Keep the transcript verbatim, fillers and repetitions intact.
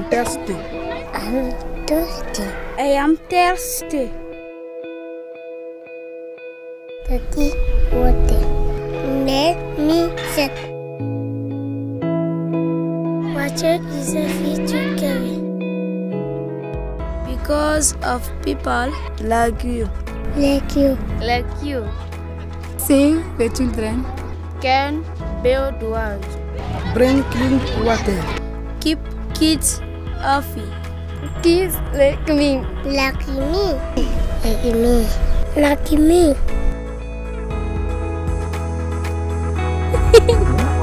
thirsty. I'm thirsty. I am thirsty. Dirty water. Let me sit. Water is a fit to carry. Because of people like you. Like you. Like you. Save the children. Can build walls. Bring clean water. Keep kids healthy. Kids like me. Like me. Like me. Like me.